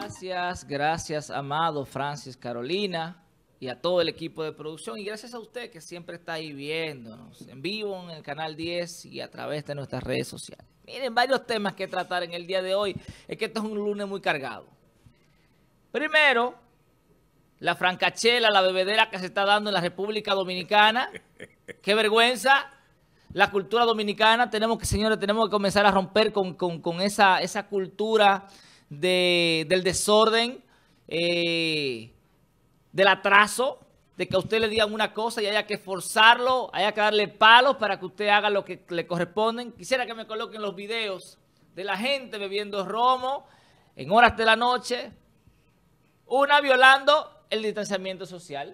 Gracias, amado Francis, Carolina y a todo el equipo de producción. Y gracias a usted que siempre está ahí viéndonos en vivo en el canal 10 y a través de nuestras redes sociales. Miren, varios temas que tratar en el día de hoy. Es que esto es un lunes muy cargado. Primero, la francachela, la bebedera que se está dando en la República Dominicana. ¡Qué vergüenza! La cultura dominicana, señores, tenemos que comenzar a romper con esa cultura del desorden, del atraso, de que a usted le digan una cosa y haya que forzarlo, haya que darle palos para que usted haga lo que le corresponden. Quisiera que me coloquen los videos de la gente bebiendo romo en horas de la noche, una violando el distanciamiento social,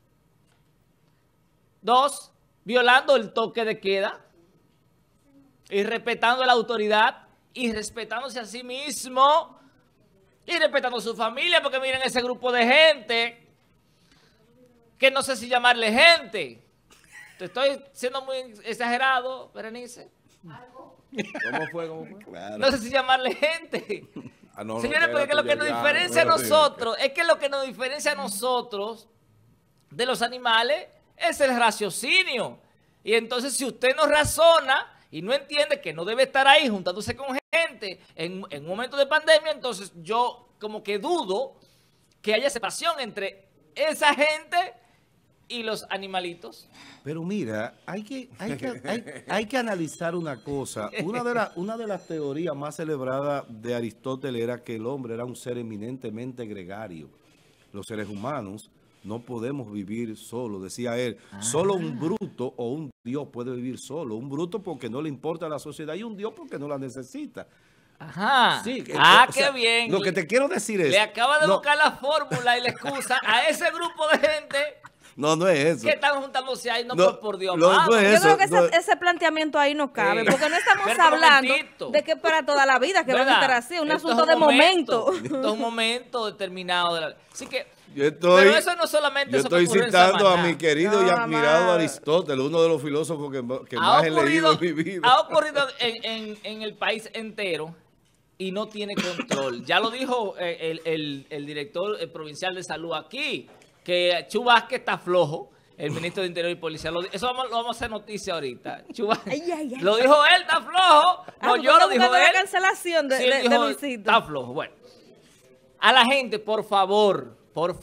dos, violando el toque de queda, y respetando a la autoridad, y respetándose a sí mismo, y respetando a su familia, porque miren ese grupo de gente, que no sé si llamarle gente. Te estoy siendo muy exagerado, Berenice. ¿Cómo fue? Claro. No sé si llamarle gente. No, Señores, porque lo que nos diferencia a nosotros, es que lo que nos diferencia a nosotros de los animales es el raciocinio. Y entonces, si usted no razona y no entiende que no debe estar ahí juntándose con gente en un momento de pandemia, entonces yo como que dudo que haya separación entre esa gente y los animalitos. Pero mira, hay que analizar una cosa. Una de las teorías más celebradas de Aristóteles era que el hombre era un ser eminentemente gregario. Los seres humanos no podemos vivir solo, decía él. Solo un bruto o un dios puede vivir solo. Un bruto porque no le importa a la sociedad y un dios porque no la necesita. Ajá. Sí, qué bien. Lo que te quiero decir es... Le acaba de buscar la fórmula y la excusa a ese grupo de gente... No es eso. Que están juntándose ahí, por Dios. No es yo eso, creo que ese planteamiento ahí no cabe, porque no estamos hablando de que para toda la vida que van a estar así, un asunto de momento. Esto es un momento determinado. Así que, pero eso no solamente yo estoy citando a mi querido y admirado Aristóteles, uno de los filósofos que más he leído en mi vida. Ha ocurrido en el país entero y no tiene control. Ya lo dijo el director provincial de salud aquí, que Chu Vázquez está flojo, el ministro de Interior y Policía. Eso lo vamos a hacer noticia ahorita. Lo dijo él, está flojo. No, yo lo dijo él. La cancelación de visita. Está flojo. Bueno, a la gente, por favor,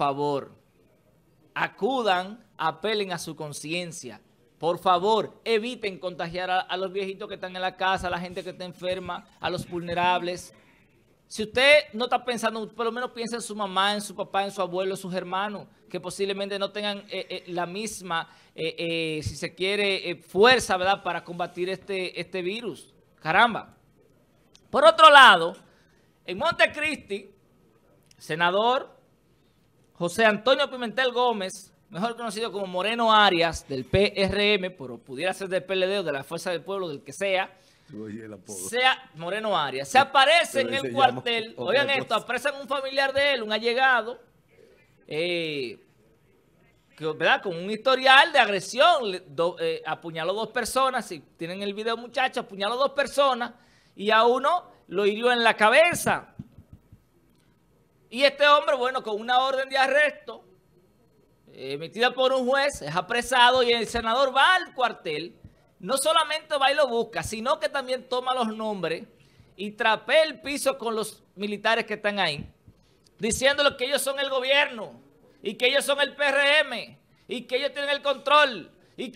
acudan, apelen a su conciencia. Por favor, eviten contagiar a los viejitos que están en la casa, a la gente que está enferma, a los vulnerables. Si usted no está pensando, por lo menos piensa en su mamá, en su papá, en su abuelo, en sus hermanos, que posiblemente no tengan la misma, si se quiere, fuerza, ¿verdad?, para combatir este virus. Caramba. Por otro lado, en Montecristi, senador José Antonio Pimentel Gómez, mejor conocido como Moreno Arias, del PRM, pero pudiera ser del PLD o de la Fuerza del Pueblo, del que sea Moreno Arias, se aparece en el cuartel. Oigan esto, apresan un familiar de él, un allegado, ¿verdad?, con un historial de agresión. Apuñaló 2 personas, si tienen el video, muchachos, apuñaló 2 personas y a uno lo hirió en la cabeza. Y este hombre, bueno, con una orden de arresto emitida por un juez, es apresado y el senador va al cuartel. No solamente va y lo busca, sino que también toma los nombres y trapea el piso con los militares que están ahí, diciéndole que ellos son el gobierno y que ellos son el PRM y que ellos tienen el control y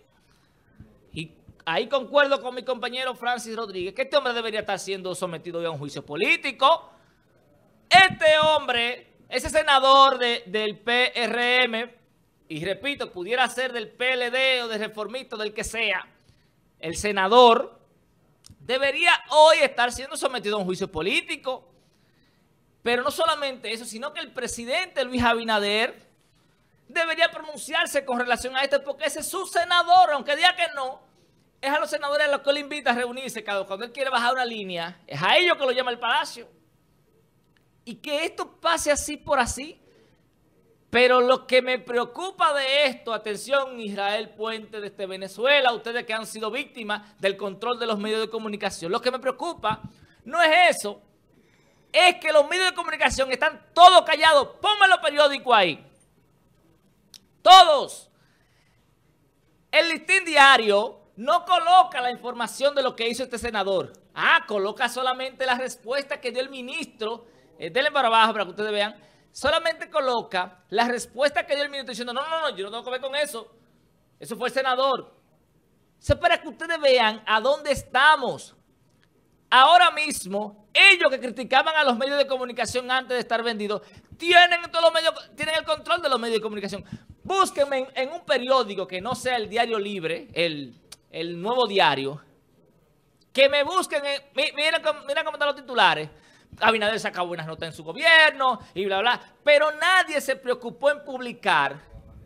ahí concuerdo con mi compañero Francis Rodríguez, que este hombre debería estar siendo sometido a un juicio político. Este hombre, ese senador del PRM, y repito, pudiera ser del PLD o del Reformista, del que sea, el senador debería hoy estar siendo sometido a un juicio político. Pero no solamente eso, sino que el presidente Luis Abinader debería pronunciarse con relación a esto, porque ese es su senador, aunque diga que no, es a los senadores a los que él invita a reunirse cuando él quiere bajar una línea, es a ellos que lo llama al Palacio. Y que esto pase así por así. Pero lo que me preocupa de esto, atención Israel Puente desde Venezuela, ustedes que han sido víctimas del control de los medios de comunicación, lo que me preocupa no es eso, es que los medios de comunicación están todos callados. Ponme los periódicos ahí. Todos. El Listín Diario no coloca la información de lo que hizo este senador. Coloca solamente la respuesta que dio el ministro. Denle para abajo para que ustedes vean. Solamente coloca la respuesta que dio el ministro diciendo, no, yo no tengo que ver con eso. Eso fue el senador. Eso es para que ustedes vean a dónde estamos. Ahora mismo, ellos que criticaban a los medios de comunicación antes de estar vendidos, tienen el control de los medios de comunicación. Búsquenme en un periódico que no sea el Diario Libre, el Nuevo Diario, que me busquen, mira cómo están los titulares. Abinader sacó buenas notas en su gobierno y bla, bla, pero nadie se preocupó en publicar.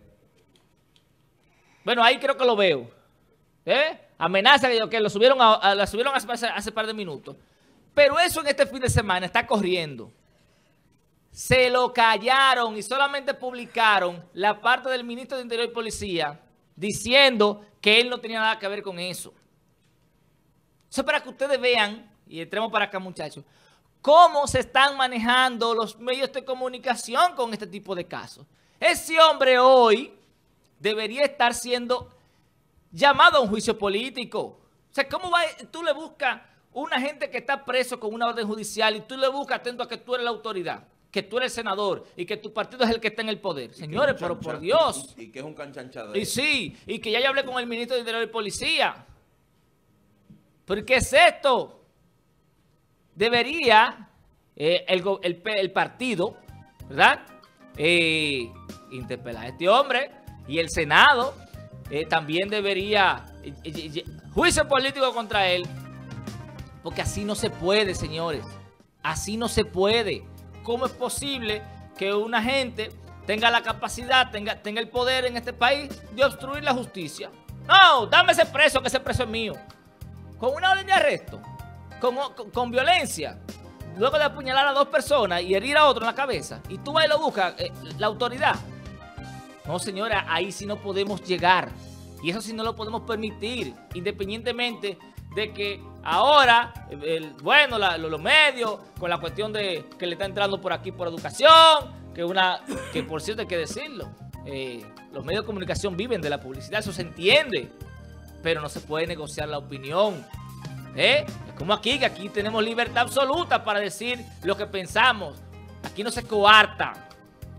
Bueno, ahí creo que lo veo. Amenaza que lo subieron, la subieron hace par de minutos. Pero eso en este fin de semana está corriendo. Se lo callaron y solamente publicaron la parte del ministro de Interior y Policía diciendo que él no tenía nada que ver con eso. Eso es para que ustedes vean, y entremos para acá, muchachos, cómo se están manejando los medios de comunicación con este tipo de casos. Ese hombre hoy debería estar siendo llamado a un juicio político. O sea, ¿cómo tú le buscas una gente que está preso con una orden judicial y tú le buscas atento a que tú eres la autoridad, que tú eres el senador y que tu partido es el que está en el poder? Señores, pero por Dios. Y que es un canchanchadero. Y sí, y que ya hablé con el ministro de Interior y Policía. ¿Pero qué es esto? Debería el partido, ¿verdad? Interpelar a este hombre, y el Senado también debería juicio político contra él, porque así no se puede, señores. Así no se puede. ¿Cómo es posible que una gente tenga la capacidad, tenga el poder en este país de obstruir la justicia? No, dame ese preso, que ese preso es mío. Con una orden de arresto, con violencia, luego de apuñalar a 2 personas y herir a otro en la cabeza, y tú vas y lo buscas, la autoridad. No, señora, ahí sí no podemos llegar. Y eso sí no lo podemos permitir, independientemente de que ahora, los medios, con la cuestión de que le está entrando por aquí por educación, que por cierto hay que decirlo, los medios de comunicación viven de la publicidad, eso se entiende, pero no se puede negociar la opinión. Es como aquí, que aquí tenemos libertad absoluta para decir lo que pensamos. Aquí no se coarta.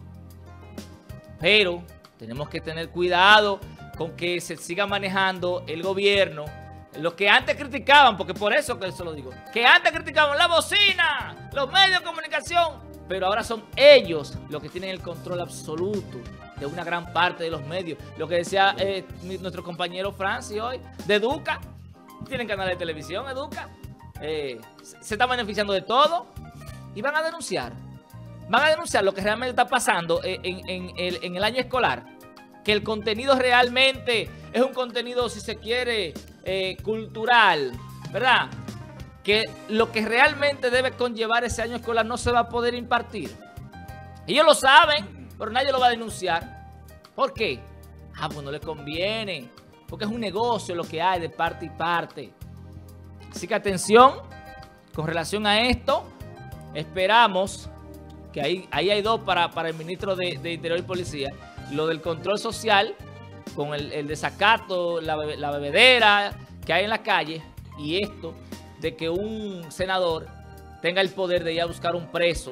Pero tenemos que tener cuidado con que se siga manejando el gobierno. Los que antes criticaban, porque por eso que eso lo digo, que antes criticaban la bocina, los medios de comunicación, pero ahora son ellos los que tienen el control absoluto de una gran parte de los medios. Lo que decía nuestro compañero Francis hoy, de Educa, tienen canales de televisión, Educa, se está beneficiando de todo y van a denunciar. Van a denunciar lo que realmente está pasando en el año escolar, que el contenido realmente es un contenido, si se quiere, cultural, ¿verdad? Que lo que realmente debe conllevar ese año escolar no se va a poder impartir. Ellos lo saben, pero nadie lo va a denunciar. ¿Por qué? Pues no les conviene, porque es un negocio lo que hay de parte y parte. Así que atención con relación a esto. Esperamos que ahí hay 2 para el ministro de Interior y Policía. Lo del control social, con el desacato, la bebedera que hay en la calle, y esto de que un senador tenga el poder de ir a buscar un preso,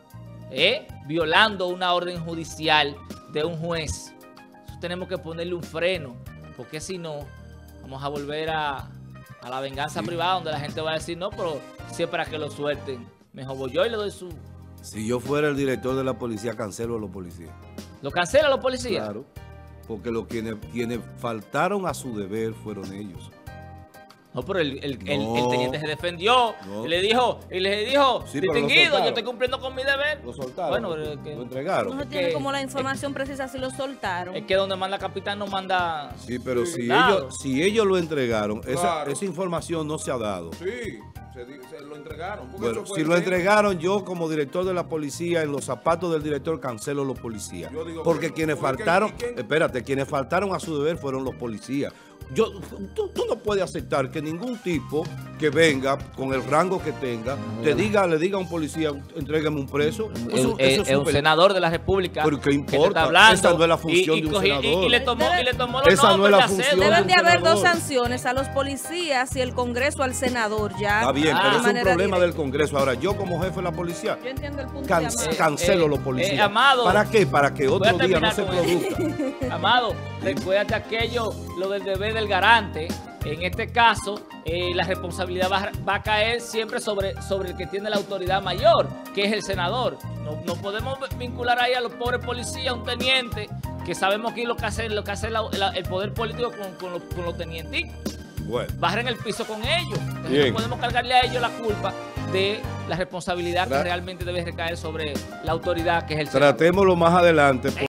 violando una orden judicial de un juez. Eso tenemos que ponerle un freno, porque si no, vamos a volver a la venganza privada, donde la gente va a decir, no, pero si es para que lo suelten, mejor voy yo y le doy su... Si yo fuera el director de la policía, cancelo a los policías. ¿Lo cancela los policías? Claro, porque quienes faltaron a su deber fueron ellos. No, pero el teniente se defendió, no. y le dijo, sí, distinguido, yo estoy cumpliendo con mi deber. Lo soltaron, bueno, lo entregaron. No se tiene como la información precisa si lo soltaron. Es que donde manda capitán no manda... Sí, pero si ellos lo entregaron, claro, esa información no se ha dado. Sí, se lo entregaron. Bueno, si lo entregaron, yo como director de la policía, en los zapatos del director, cancelo los policías. Porque quienes faltaron, quienes faltaron a su deber fueron los policías. Tú no puedes aceptar que ningún tipo que venga con el rango que tenga le diga a un policía, entrégueme un preso. Es un senador de la República. ¿Pero qué que te importa? está hablando, Esa no es la función de un senador. Y le tomó los Esa no es la función. Deben de haber senador. dos sanciones, a los policías y el Congreso al senador. Ya. Está bien, pero de es un manera problema directa. del Congreso. Ahora, yo como jefe de la policía, Yo entiendo el punto de Amado. cancelo los policías. Amado, ¿para qué? Para que voy a otro día no terminar se con produzca. Amado, recuérdate aquello, lo del deber del garante. En este caso, la responsabilidad va a caer siempre sobre el que tiene la autoridad mayor, que es el senador. No podemos vincular ahí a los pobres policías, a un teniente, que sabemos que es lo que hace el poder político con los tenientes. Bueno. Bajen el piso con ellos. Entonces, Bien. no podemos cargarle a ellos la culpa de la responsabilidad que realmente debe recaer sobre la autoridad, que es el senador. Tratémoslo más adelante.